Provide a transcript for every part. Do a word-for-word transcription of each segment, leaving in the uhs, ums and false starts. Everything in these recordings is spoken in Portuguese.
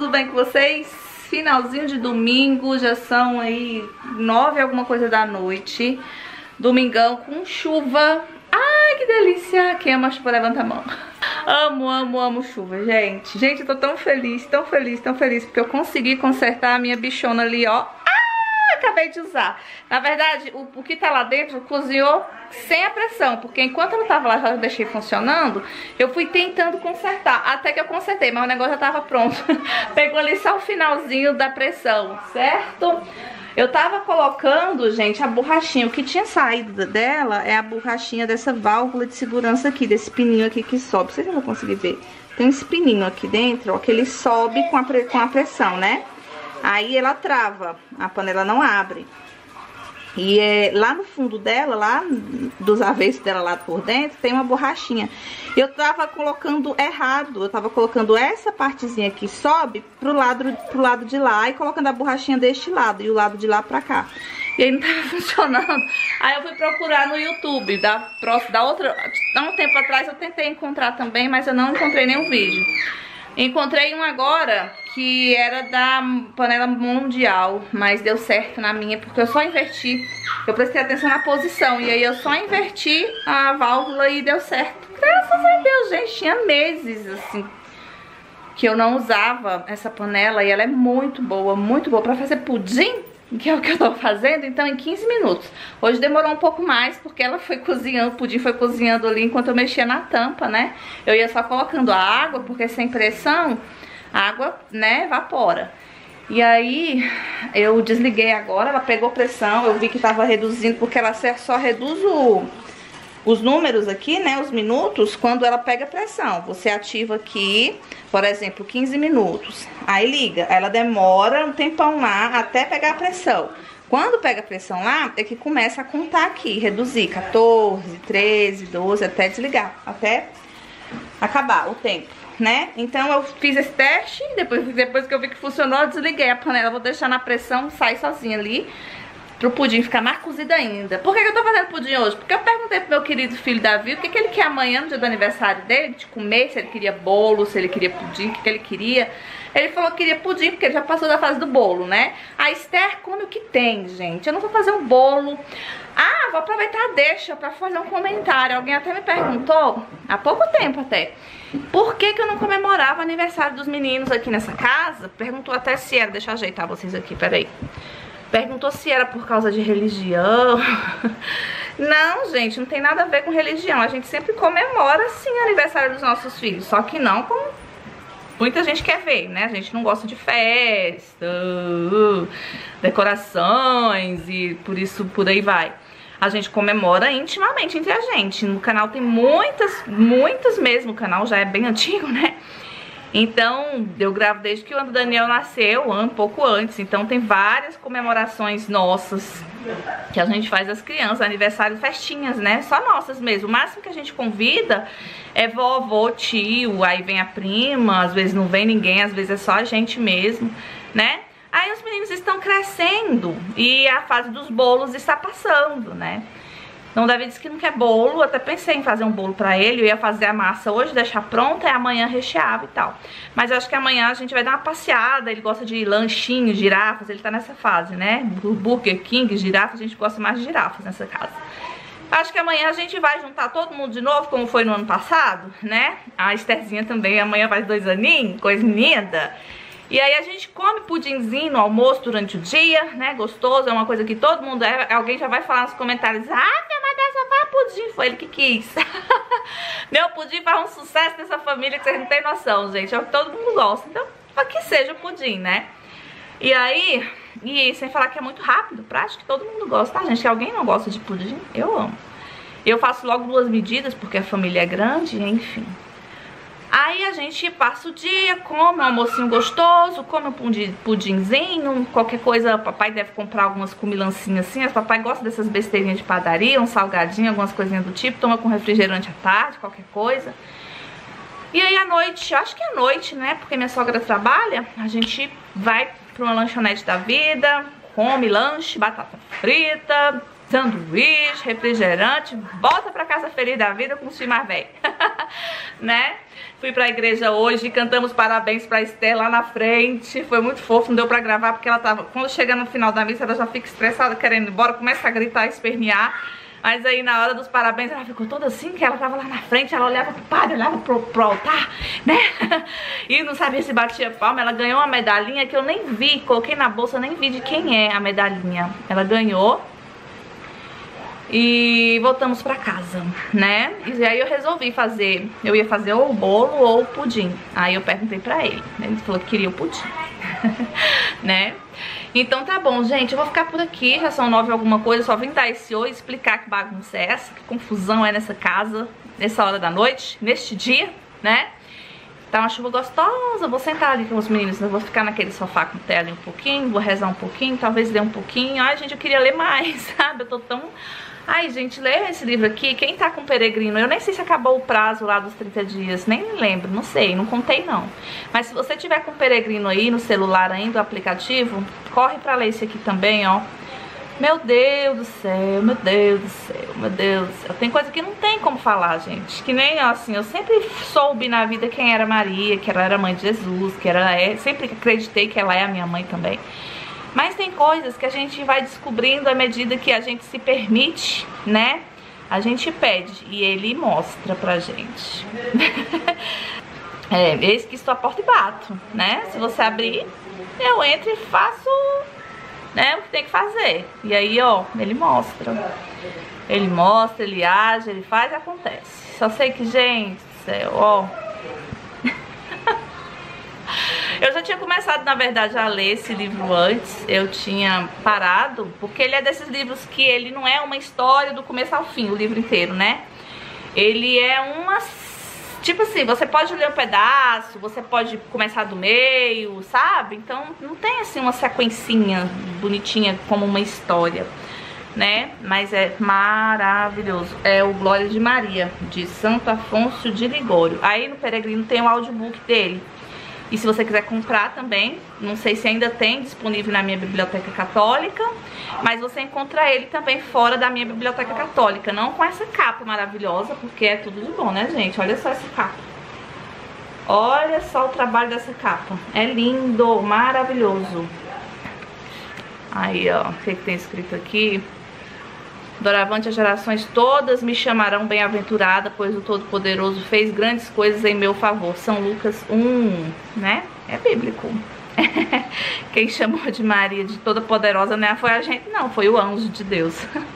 tudo bem com vocês? Finalzinho de domingo, já são aí nove alguma coisa da noite. Domingão com chuva. Ai, que delícia! Quem ama chuva, levanta a mão. Amo, amo, amo chuva, gente. Gente, eu tô tão feliz, tão feliz, tão feliz, porque eu consegui consertar a minha bichona ali, ó. Ah, acabei de usar. Na verdade, o, o que tá lá dentro cozinhou sem a pressão, porque enquanto ela tava lá, já deixei funcionando, eu fui tentando consertar, até que eu consertei, mas o negócio já tava pronto. Pegou ali só o finalzinho da pressão, certo? Eu tava colocando, gente, a borrachinha. O que tinha saído dela é a borrachinha dessa válvula de segurança aqui, desse pininho aqui que sobe. Vocês já vão conseguir ver. Tem esse pininho aqui dentro, ó, que ele sobe com a, com a pressão, né? Aí ela trava, a panela não abre. E é, lá no fundo dela, lá dos avessos dela lá por dentro, tem uma borrachinha. Eu tava colocando errado, eu tava colocando essa partezinha que sobe pro lado, pro lado de lá e colocando a borrachinha deste lado e o lado de lá pra cá. E aí não tava funcionando. Aí eu fui procurar no YouTube, da, próxima, da outra, há um tempo atrás eu tentei encontrar também, mas eu não encontrei nenhum vídeo. Encontrei um agora que era da panela mundial, mas deu certo na minha, porque eu só inverti. Eu prestei atenção na posição e aí eu só inverti a válvula e deu certo. Graças a Deus, gente, tinha meses assim que eu não usava essa panela e ela é muito boa, muito boa pra fazer pudim, que é o que eu tô fazendo, então em quinze minutos. Hoje demorou um pouco mais, porque ela foi cozinhando, o pudim foi cozinhando ali enquanto eu mexia na tampa, né? Eu ia só colocando a água, porque sem pressão, a água, né, evapora. E aí, eu desliguei agora, ela pegou pressão, eu vi que tava reduzindo, porque ela só reduz o, os números aqui, né, os minutos, quando ela pega pressão. Você ativa aqui, por exemplo, quinze minutos, aí liga, ela demora um tempão lá até pegar a pressão. Quando pega a pressão lá, é que começa a contar aqui, reduzir quatorze, treze, doze, até desligar, até acabar o tempo, né? Então eu fiz esse teste, depois, depois que eu vi que funcionou, eu desliguei a panela, vou deixar na pressão, sai sozinha ali, pro pudim ficar mais cozido ainda. Por que que eu tô fazendo pudim hoje? Porque eu perguntei pro meu querido filho Davi o que que ele quer amanhã, no dia do aniversário dele, de comer, se ele queria bolo, se ele queria pudim, o que que ele queria. Ele falou que queria pudim, porque ele já passou da fase do bolo, né? A Esther come o que tem, gente. Eu não vou fazer um bolo. Ah, vou aproveitar, deixa pra fazer um comentário. Alguém até me perguntou, há pouco tempo até, por que que eu não comemorava o aniversário dos meninos aqui nessa casa? Perguntou até se era, deixa eu ajeitar vocês aqui, peraí. Perguntou se era por causa de religião. Não, gente, não tem nada a ver com religião. A gente sempre comemora, sim, o aniversário dos nossos filhos. Só que não como muita gente quer ver, né? A gente não gosta de festa, uh, decorações e por isso, por aí vai. A gente comemora intimamente entre a gente. No canal tem muitas, muitas mesmo. O canal já é bem antigo, né? Então, eu gravo desde que o Daniel nasceu, um pouco antes. Então tem várias comemorações nossas que a gente faz das crianças, aniversários, festinhas, né? Só nossas mesmo. O máximo que a gente convida é vovô, tio, aí vem a prima, às vezes não vem ninguém, às vezes é só a gente mesmo, né? Aí os meninos estão crescendo e a fase dos bolos está passando, né? Então o Davi disse que não quer bolo, até pensei em fazer um bolo pra ele, eu ia fazer a massa hoje, deixar pronta e amanhã recheava e tal. Mas eu acho que amanhã a gente vai dar uma passeada, ele gosta de lanchinhos, girafas, ele tá nessa fase, né? Burger King, girafas, a gente gosta mais de girafas nessa casa. Acho que amanhã a gente vai juntar todo mundo de novo, como foi no ano passado, né? A Estherzinha também, amanhã faz dois aninhos, coisa linda. E aí a gente come pudinzinho no almoço durante o dia, né? Gostoso, é uma coisa que todo mundo... É, alguém já vai falar nos comentários, ah, minha mãe só faz pudim, foi ele que quis. Meu pudim faz um sucesso nessa família que vocês não têm noção, gente. É o que todo mundo gosta, então que seja o pudim, né? E aí, e sem falar que é muito rápido, prático, todo mundo gosta, tá, gente? Se alguém não gosta de pudim, eu amo. Eu faço logo duas medidas, porque a família é grande, enfim. Aí a gente passa o dia, come um almocinho gostoso, come um pudinzinho, qualquer coisa, papai deve comprar algumas comilancinhas assim, mas papai gosta dessas besteirinhas de padaria, um salgadinho, algumas coisinhas do tipo, toma com refrigerante à tarde, qualquer coisa. E aí à noite, acho que é à noite, né, porque minha sogra trabalha, a gente vai pra uma lanchonete da vida, come lanche, batata frita, sanduíche, refrigerante, volta pra casa feliz da vida com o filho mais velho. Né? Fui pra igreja hoje, cantamos parabéns pra Esther lá na frente. Foi muito fofo, não deu pra gravar porque ela tava... Quando chega no final da missa, ela já fica estressada, querendo ir embora, começa a gritar, espernear. Mas aí na hora dos parabéns ela ficou toda assim, que ela tava lá na frente, ela olhava pro padre, olhava pro, pro altar, né? E não sabia se batia palma. Ela ganhou uma medalhinha que eu nem vi, coloquei na bolsa, nem vi de quem é a medalhinha. Ela ganhou. E voltamos pra casa, né? E aí eu resolvi fazer, eu ia fazer ou o bolo ou o pudim. Aí eu perguntei pra ele, né? Ele falou que queria o pudim, né? Então tá bom, gente, eu vou ficar por aqui, já são nove alguma coisa, só vim dar esse oi, explicar que bagunça é essa, que confusão é nessa casa, nessa hora da noite, neste dia, né? Tá uma chuva gostosa, vou sentar ali com os meninos, eu vou ficar naquele sofá com tela um pouquinho, vou rezar um pouquinho, talvez ler um pouquinho. Ai, gente, eu queria ler mais, sabe? Eu tô tão... Ai, gente, leia esse livro aqui. Quem tá com Peregrino, eu nem sei se acabou o prazo lá dos trinta dias, nem me lembro, não sei, não contei não. Mas se você tiver com Peregrino aí no celular ainda, o aplicativo, corre pra ler esse aqui também, ó. Meu Deus do céu, meu Deus do céu, meu Deus do céu. Tem coisa que não tem como falar, gente. Que nem, assim, eu sempre soube na vida quem era Maria, que ela era mãe de Jesus, que ela é... Sempre acreditei que ela é a minha mãe também. Mas tem coisas que a gente vai descobrindo à medida que a gente se permite, né? A gente pede e ele mostra pra gente. É, eis que estou à porta e bato, né? Se você abrir, eu entro e faço, né, o que tem que fazer. E aí, ó, ele mostra. Ele mostra, ele age, ele faz e acontece. Só sei que, gente do céu, ó... Eu já tinha começado, na verdade, a ler esse livro antes. Eu tinha parado, porque ele é desses livros que ele não é uma história do começo ao fim, o livro inteiro, né? Ele é uma... Tipo assim, você pode ler um pedaço, você pode começar do meio, sabe? Então, não tem, assim, uma sequencinha bonitinha como uma história, né? Mas é maravilhoso. É o Glória de Maria, de Santo Afonso de Ligório. Aí no Peregrino tem o audiobook dele. E se você quiser comprar também, não sei se ainda tem disponível na minha biblioteca católica, mas você encontra ele também fora da minha biblioteca católica. Não com essa capa maravilhosa, porque é tudo de bom, né, gente? Olha só essa capa. Olha só o trabalho dessa capa. É lindo, maravilhoso. Aí, ó, o que, que tem escrito aqui? Doravante as gerações todas me chamarão bem-aventurada, pois o Todo-Poderoso fez grandes coisas em meu favor. São Lucas um, né? É bíblico. Quem chamou de Maria de Toda-Poderosa não foi a gente, não. Foi o anjo de Deus.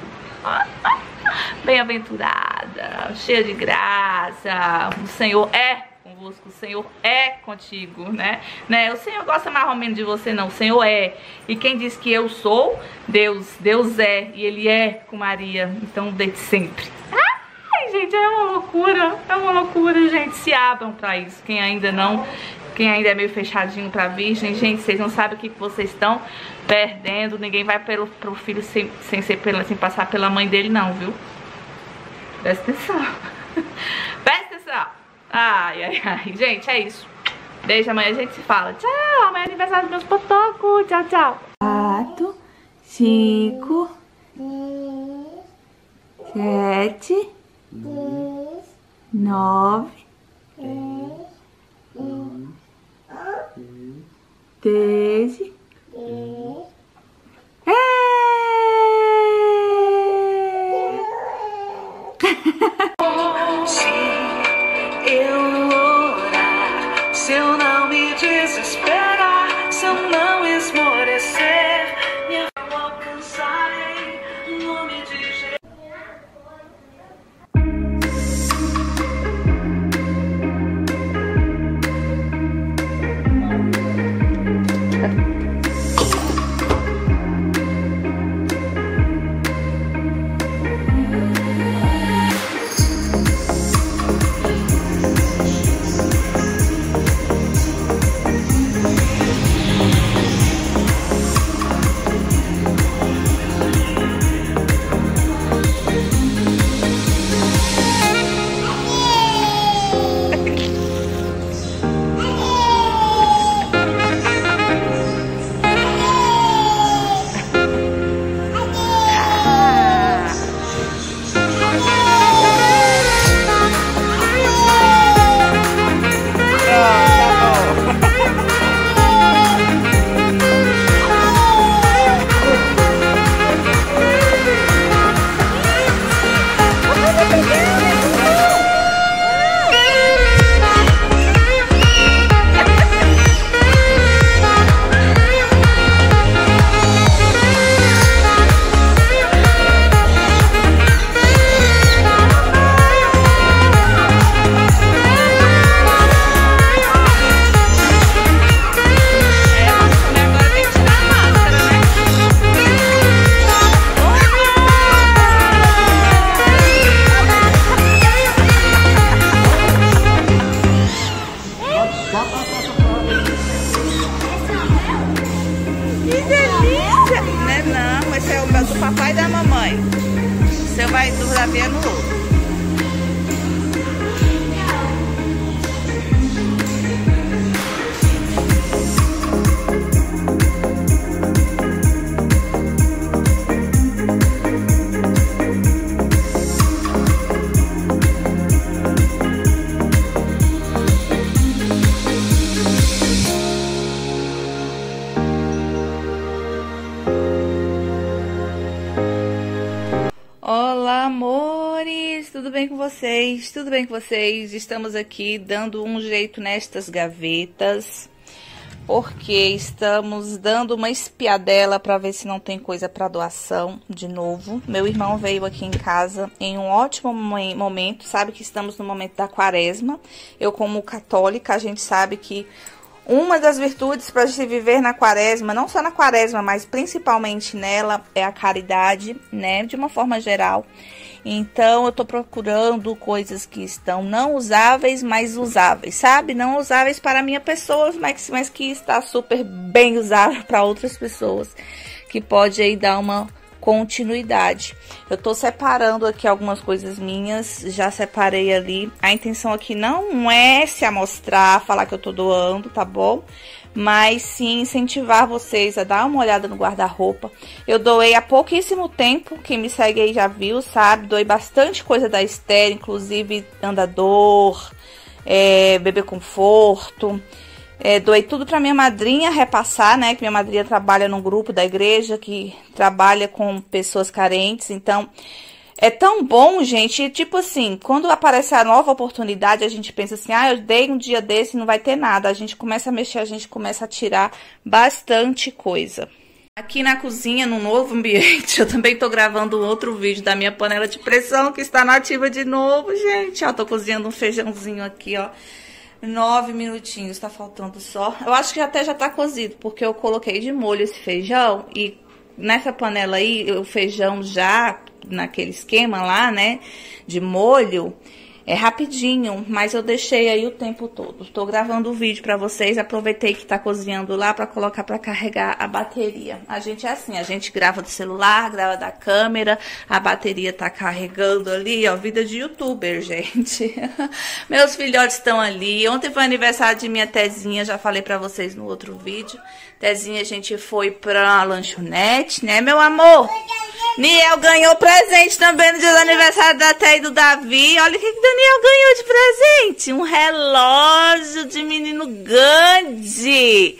Bem-aventurada, cheia de graça. O Senhor é convosco, o Senhor é contigo, né? né? O Senhor gosta mais ou menos de você, não. O Senhor é. E quem diz que eu sou, Deus, Deus é. E Ele é com Maria. Então, desde sempre. Ai, gente, é uma loucura. É uma loucura, gente. Se abram pra isso. Quem ainda não... Quem ainda é meio fechadinho pra virgem, gente, vocês não sabem o que, que vocês estão perdendo. Ninguém vai pelo, pro filho sem, sem, ser pela, sem passar pela mãe dele, não, viu? Presta atenção. Presta atenção. Ai, ai, ai. Gente, é isso. Beijo, amanhã a gente se fala. Tchau, amanhã é aniversário dos meus potocos. Tchau, tchau. Quatro, cinco, sete, nove, treze. Se eu orar, se eu não me desesperar, se eu não esmorecer, eu alcançarei o nome de Jesus. Tá esse é o meu do papai e da mamãe. O seu vai do Davi é no outro. Olá, amores! Tudo bem com vocês? Tudo bem com vocês? Estamos aqui dando um jeito nestas gavetas, porque estamos dando uma espiadela para ver se não tem coisa para doação de novo. Meu irmão veio aqui em casa em um ótimo momento, sabe que estamos no momento da quaresma. Eu, como católica, a gente sabe que uma das virtudes para a gente viver na quaresma, não só na quaresma, mas principalmente nela, é a caridade, né? De uma forma geral. Então, eu tô procurando coisas que estão não usáveis, mas usáveis, sabe? Não usáveis para a minha pessoa, mas, mas que está super bem usável para outras pessoas, que pode aí dar uma continuidade. Eu tô separando aqui algumas coisas minhas, já separei ali. A intenção aqui não é se amostrar, falar que eu tô doando, tá bom? Mas sim incentivar vocês a dar uma olhada no guarda-roupa. Eu doei há pouquíssimo tempo, quem me segue aí já viu, sabe? Doei bastante coisa da Esther, inclusive andador, é, bebê conforto. É, doei tudo pra minha madrinha repassar, né? Que minha madrinha trabalha num grupo da igreja que trabalha com pessoas carentes. Então, é tão bom, gente. E, tipo assim, quando aparece a nova oportunidade, a gente pensa assim, ah, eu dei um dia desse e não vai ter nada. A gente começa a mexer, a gente começa a tirar bastante coisa. Aqui na cozinha, no novo ambiente, eu também tô gravando outro vídeo da minha panela de pressão, que está nativa de novo, gente. Ó, tô cozinhando um feijãozinho aqui, ó. Nove minutinhos, tá faltando só. Eu acho que até já tá cozido, porque eu coloquei de molho esse feijão. E nessa panela aí, o feijão já naquele esquema lá, né, de molho, é rapidinho, mas eu deixei aí o tempo todo. Tô gravando o vídeo pra vocês, aproveitei que tá cozinhando lá pra colocar pra carregar a bateria. A gente é assim, a gente grava do celular, grava da câmera, a bateria tá carregando ali, ó, vida de youtuber, gente. Meus filhotes estão ali. Ontem foi aniversário de minha Tezinha, já falei pra vocês no outro vídeo. Tezinha, a gente foi pra lanchonete, né, meu amor? Niel ganhou presente também no dia do aniversário da Té e do Davi. Olha o que que Daniel ganhou de presente. Um relógio de menino Gandhi.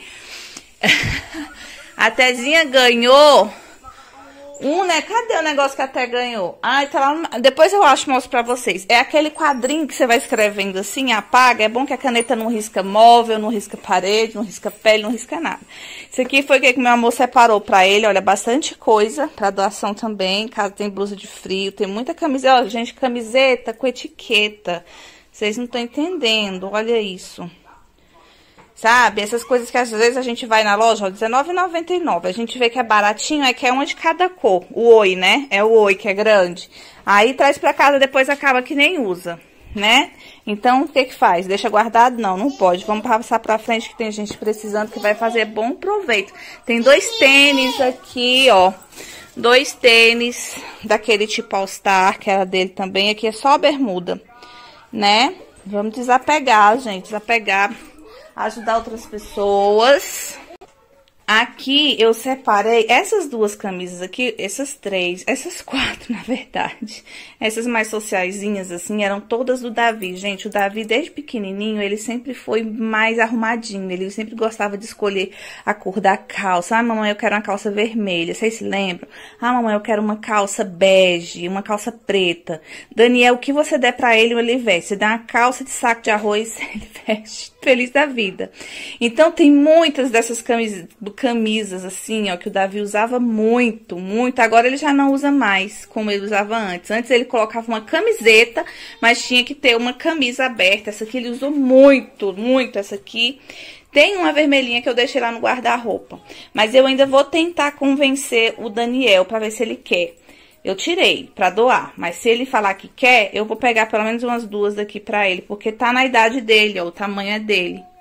A Tezinha ganhou um, né? Cadê o negócio que a Té ganhou? Ai, tá lá. Depois eu acho, mostro pra vocês. É aquele quadrinho que você vai escrevendo assim, apaga. É bom que a caneta não risca móvel, não risca parede, não risca pele, não risca nada. Isso aqui foi o que meu amor separou pra ele. Olha, bastante coisa pra doação também. Caso tem blusa de frio, tem muita camiseta. Olha, gente, camiseta com etiqueta. Vocês não estão entendendo. Olha isso. Sabe? Essas coisas que às vezes a gente vai na loja, ó, dezenove reais e noventa e nove centavos. A gente vê que é baratinho, é que é uma de cada cor. O oi, né? É o oi que é grande. Aí traz pra casa, depois acaba que nem usa, né? Então, o que que faz? Deixa guardado? Não, não pode. Vamos passar pra frente que tem gente precisando que vai fazer bom proveito. Tem dois tênis aqui, ó. Dois tênis daquele tipo All Star, que era dele também. Aqui é só a bermuda, né? Vamos desapegar, gente. Desapegar. Ajudar outras pessoas. Aqui eu separei essas duas camisas aqui, essas três, essas quatro, na verdade. Essas mais sociaisinhas, assim, eram todas do Davi. Gente, o Davi, desde pequenininho, ele sempre foi mais arrumadinho. Ele sempre gostava de escolher a cor da calça. Ah, mamãe, eu quero uma calça vermelha. Vocês se lembram? Ah, mamãe, eu quero uma calça bege, uma calça preta. Daniel, o que você der pra ele, ele veste. Você dá uma calça de saco de arroz, ele veste. Feliz da vida. Então, tem muitas dessas camisas, camisas assim, ó, que o Davi usava muito, muito. Agora ele já não usa mais, como ele usava antes. Antes ele colocava uma camiseta, mas tinha que ter uma camisa aberta. Essa aqui ele usou muito, muito essa aqui. Tem uma vermelhinha que eu deixei lá no guarda-roupa. Mas eu ainda vou tentar convencer o Daniel pra ver se ele quer. Eu tirei pra doar, mas se ele falar que quer, eu vou pegar pelo menos umas duas daqui pra ele, porque tá na idade dele, ó, o tamanho é dele.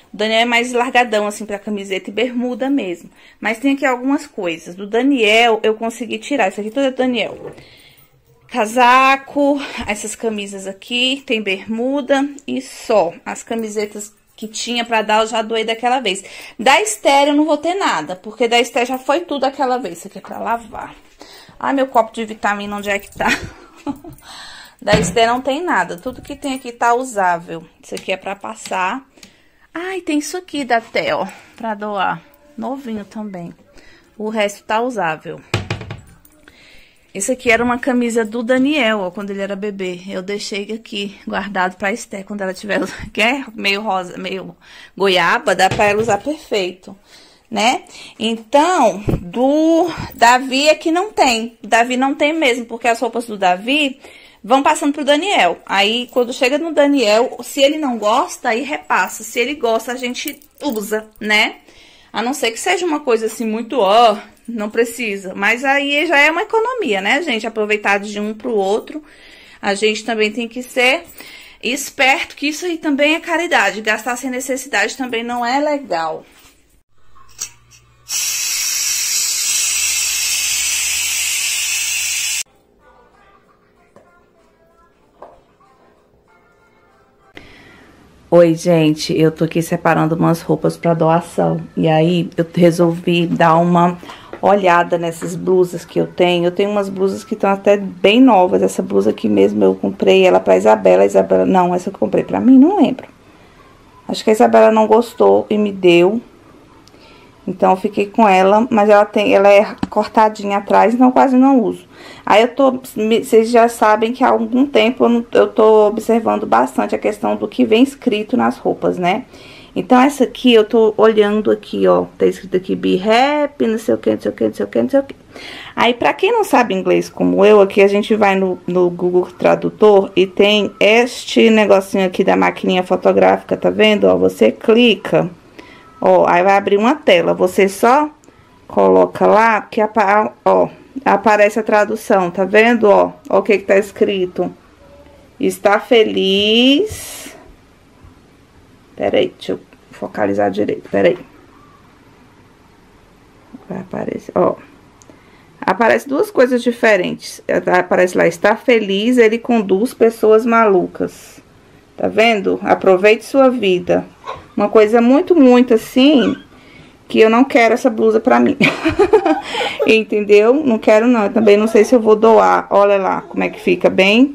O Daniel é mais largadão, assim, pra camiseta e bermuda mesmo. Mas tem aqui algumas coisas. Do Daniel, eu consegui tirar. Isso aqui tudo é do Daniel. Casaco, essas camisas aqui, tem bermuda e só. As camisetas que tinha pra dar, eu já doei daquela vez. Da Esther eu não vou ter nada, porque da Esther já foi tudo aquela vez. Isso aqui é pra lavar. Ai, meu copo de vitamina, onde é que tá? Da Esther não tem nada. Tudo que tem aqui tá usável. Isso aqui é pra passar. Ai, tem isso aqui da Té, ó, pra doar. Novinho também. O resto tá usável. Esse aqui era uma camisa do Daniel, ó, quando ele era bebê. Eu deixei aqui, guardado pra Esther, quando ela tiver... Que é meio rosa, meio goiaba, dá pra ela usar perfeito, né? Então, do Davi aqui não tem. O Davi não tem mesmo, porque as roupas do Davi vão passando pro Daniel. Aí, quando chega no Daniel, se ele não gosta, aí repassa. Se ele gosta, a gente usa, né? A não ser que seja uma coisa assim muito, ó, não precisa. Mas aí já é uma economia, né, gente? Aproveitar de um pro outro. A gente também tem que ser esperto, que isso aí também é caridade. Gastar sem necessidade também não é legal. Oi, gente, eu tô aqui separando umas roupas pra doação. E aí, eu resolvi dar uma olhada nessas blusas que eu tenho. Eu tenho umas blusas que estão até bem novas. Essa blusa aqui mesmo, eu comprei ela pra Isabela. Isabela, não, essa que eu comprei pra mim, não lembro. Acho que a Isabela não gostou e me deu. Então, eu fiquei com ela, mas ela tem, ela é cortadinha atrás, então eu quase não uso. Aí, eu tô, vocês já sabem que há algum tempo eu, não, eu tô observando bastante a questão do que vem escrito nas roupas, né? Então, essa aqui, eu tô olhando aqui, ó, tá escrito aqui, be happy, não sei o que, não sei o que, não sei o que, não sei o que. Aí, pra quem não sabe inglês como eu, aqui a gente vai no, no Google Tradutor e tem este negocinho aqui da maquininha fotográfica, tá vendo? Ó, você clica... Ó, aí vai abrir uma tela, você só coloca lá, que apa ó, aparece a tradução, tá vendo, ó? Ó o que que tá escrito. Está feliz... Peraí, deixa eu focalizar direito, peraí. Vai aparecer, ó. Aparece duas coisas diferentes. Aparece lá, está feliz, ele conduz pessoas malucas. Tá vendo? Aproveite sua vida. Uma coisa muito, muito assim, que eu não quero essa blusa pra mim. Entendeu? Não quero não. Eu também não sei se eu vou doar. Olha lá como é que fica bem,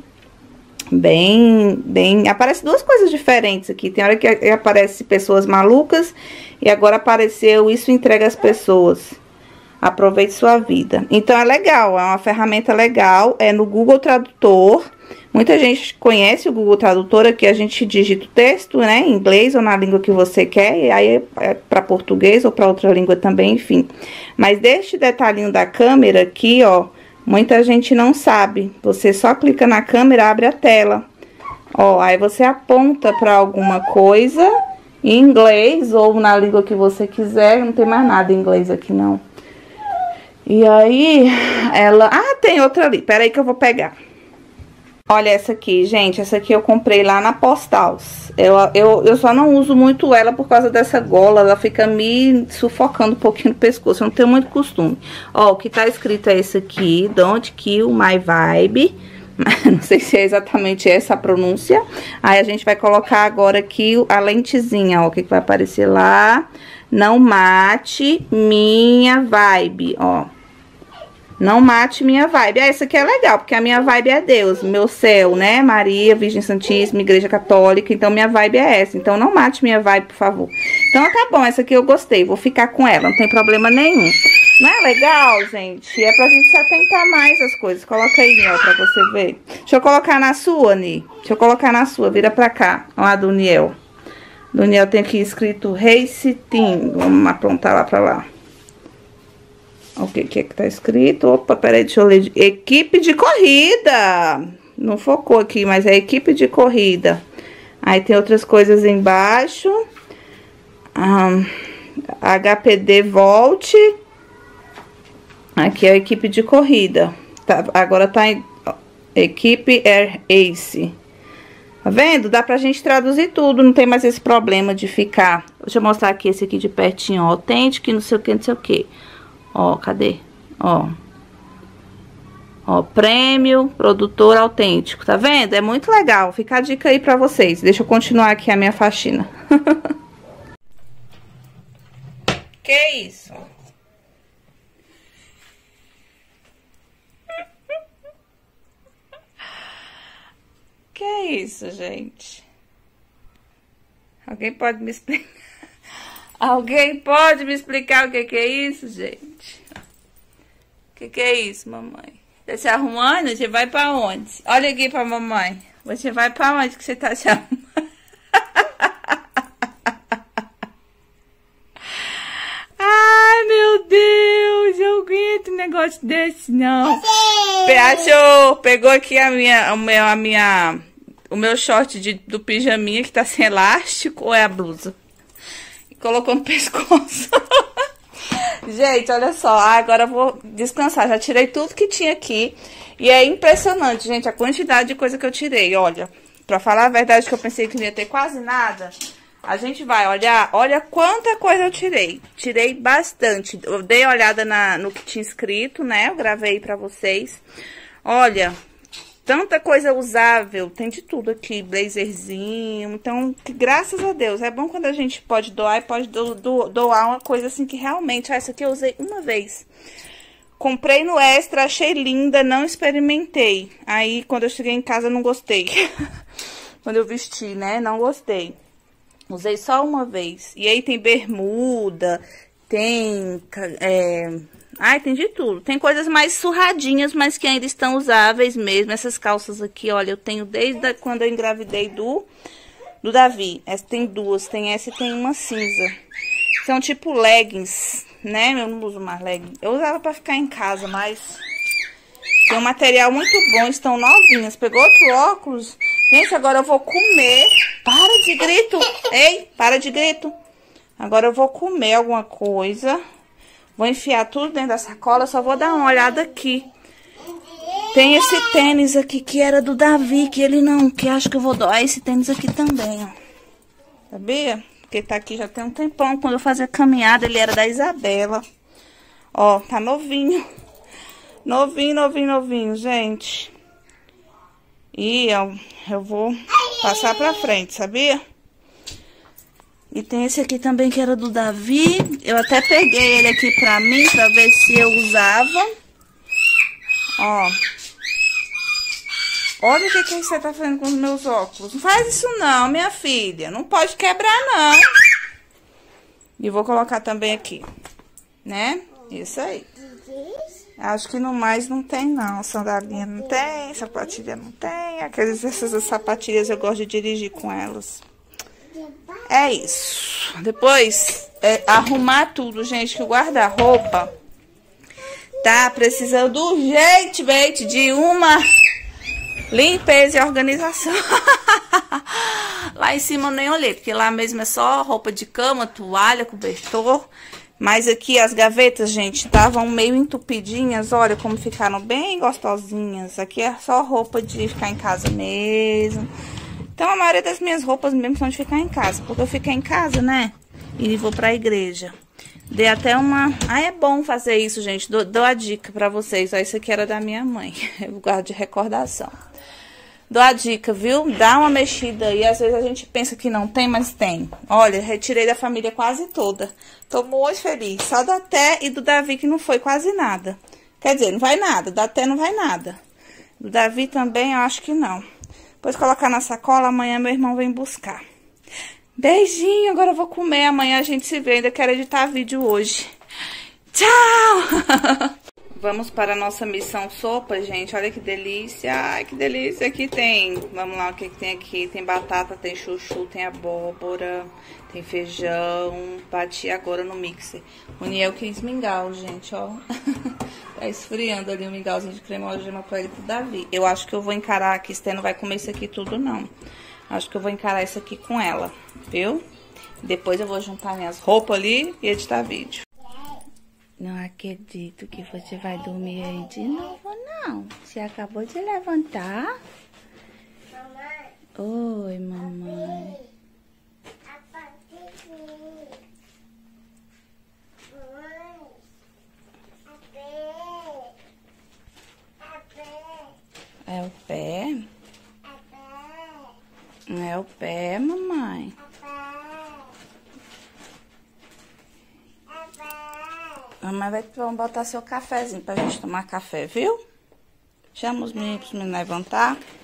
bem, bem... Aparece duas coisas diferentes aqui. Tem hora que aparece pessoas malucas e agora apareceu isso entrega às pessoas. Aproveite sua vida. Então, é legal, é uma ferramenta legal, é no Google Tradutor. Muita gente conhece o Google Tradutor, aqui a gente digita o texto, né, em inglês ou na língua que você quer, e aí é para português ou para outra língua também, enfim. Mas deste detalhinho da câmera aqui, ó, muita gente não sabe. Você só clica na câmera, abre a tela. Ó, aí você aponta para alguma coisa em inglês ou na língua que você quiser, não tem mais nada em inglês aqui não. E aí, ela... Ah, tem outra ali. Pera aí que eu vou pegar. Olha essa aqui, gente. Essa aqui eu comprei lá na Postals. Eu, eu, eu só não uso muito ela por causa dessa gola. Ela fica me sufocando um pouquinho no pescoço. Eu não tenho muito costume. Ó, o que tá escrito é esse aqui. Don't kill my vibe. Não sei se é exatamente essa a pronúncia. Aí a gente vai colocar agora aqui a lentezinha, ó. O que, que vai aparecer lá. Não mate minha vibe, ó. Não mate minha vibe. Ah, essa aqui é legal, porque a minha vibe é Deus, meu céu, né? Maria, Virgem Santíssima, Igreja Católica. Então, minha vibe é essa. Então, não mate minha vibe, por favor. Então, tá bom, essa aqui eu gostei. Vou ficar com ela, não tem problema nenhum. Não é legal, gente? É pra gente se atentar mais às coisas. Coloca aí, ó, pra você ver. Deixa eu colocar na sua, Ni. Deixa eu colocar na sua. Vira pra cá. Ó, a do Niel. Do Niel tem aqui escrito Race Team. Vamos apontar lá pra lá. O que que é que tá escrito? Opa, peraí, deixa eu ler. Equipe de corrida. Não focou aqui, mas é equipe de corrida. Aí tem outras coisas embaixo. Um, H P D Volt. Aqui é a equipe de corrida. Tá, agora tá em ó, equipe Air Ace. Tá vendo? Dá pra gente traduzir tudo. Não tem mais esse problema de ficar Deixa eu mostrar aqui esse aqui de pertinho, ó. Autêntico e não sei o que, não sei o que. Ó, cadê? Ó. Ó, prêmio, produtor autêntico, tá vendo? É muito legal, fica a dica aí pra vocês. Deixa eu continuar aqui a minha faxina. Que isso? Que isso, gente? Alguém pode me explicar? Alguém pode me explicar o que que é isso, gente? O que que é isso, mamãe? Tá se arrumando? Você vai pra onde? Olha aqui pra mamãe. Você vai pra onde que você tá se arrumando? Ai, meu Deus. Eu aguento um negócio desse, não. Achou? Pegou aqui a minha, a minha, a minha, o meu short de, do pijaminha que tá sem elástico ou é a blusa? E colocou no pescoço. Gente, olha só, agora eu vou descansar, já tirei tudo que tinha aqui. E é impressionante, gente, a quantidade de coisa que eu tirei, olha. Pra falar a verdade que eu pensei que não ia ter quase nada, a gente vai olhar, olha quanta coisa eu tirei. Tirei bastante, eu dei uma olhada na, no que tinha escrito, né, eu gravei pra vocês. Olha, tanta coisa usável, tem de tudo aqui, blazerzinho, então, graças a Deus, é bom quando a gente pode doar e pode do, do, doar uma coisa assim que realmente, ah, essa aqui eu usei uma vez. Comprei no Extra, achei linda, não experimentei, aí quando eu cheguei em casa não gostei, quando eu vesti, né, não gostei, usei só uma vez, e aí tem bermuda, tem, é... ai, tem de tudo. Tem coisas mais surradinhas, mas que ainda estão usáveis mesmo. Essas calças aqui, olha, eu tenho desde a, quando eu engravidei do, do Davi. Essa tem duas, tem essa e tem uma cinza. São tipo leggings, né? Eu não uso mais leggings. Eu usava pra ficar em casa, mas tem um material muito bom, estão novinhas. Pegou outro óculos? Gente, agora eu vou comer. Para de grito! Ei, para de grito! Agora eu vou comer alguma coisa. Vou enfiar tudo dentro da sacola, só vou dar uma olhada aqui. Tem esse tênis aqui que era do Davi, que ele não, que acho que eu vou doar esse tênis aqui também, ó. Sabia? Porque tá aqui já tem um tempão, quando eu fazia caminhada, ele era da Isabela. Ó, tá novinho. Novinho, novinho, novinho, gente. E eu, eu vou passar pra frente, sabia? E tem esse aqui também que era do Davi. Eu até peguei ele aqui pra mim, pra ver se eu usava. Ó. Olha o que, que você tá fazendo com os meus óculos. Não faz isso não, minha filha. Não pode quebrar, não. E vou colocar também aqui. Né? Isso aí. Acho que no mais não tem, não. Sandalinha não tem, sapatilha não tem. Aquelas, essas sapatilhas eu gosto de dirigir com elas. É isso. Depois, é, arrumar tudo, gente, que o guarda-roupa tá precisando urgentemente de uma limpeza e organização. Lá em cima eu nem olhei, porque lá mesmo é só roupa de cama, toalha, cobertor. Mas aqui as gavetas, gente, estavam meio entupidinhas. Olha como ficaram bem gostosinhas. Aqui é só roupa de ficar em casa mesmo. Então, a maioria das minhas roupas mesmo são de ficar em casa. Porque eu fiquei em casa, né? E vou pra igreja. Dei até uma... Ah, é bom fazer isso, gente. Dou, dou a dica pra vocês. Ó, isso aqui era da minha mãe. Eu guardo de recordação. Dou a dica, viu? Dá uma mexida aí. Às vezes a gente pensa que não tem, mas tem. Olha, retirei da família quase toda. Tô muito feliz. Só da Té e do Davi que não foi quase nada. Quer dizer, não vai nada. Da Té não vai nada. Do Davi também, eu acho que não. Depois colocar na sacola, amanhã meu irmão vem buscar. Beijinho, agora eu vou comer. Amanhã a gente se vê. Ainda quero editar vídeo hoje. Tchau! Vamos para a nossa missão sopa, gente. Olha que delícia. Ai, que delícia. Aqui tem... Vamos lá, o que, que tem aqui? Tem batata, tem chuchu, tem abóbora, tem feijão. Bati agora no mixer. O Niel quis mingau, gente, ó. Tá esfriando ali o mingauzinho de crema de gema pra ele pro Davi. Eu acho que eu vou encarar aqui. Esther não vai comer isso aqui tudo, não. Acho que eu vou encarar isso aqui com ela, viu? Depois eu vou juntar minhas roupas ali e editar vídeo. Não acredito que você vai dormir aí de novo, não. Você acabou de levantar? Mamãe. Oi, mamãe. A É o pé, mamãe. Mamãe vai vamos botar seu cafezinho pra gente tomar café, viu? Chama os meninos pra me levantar.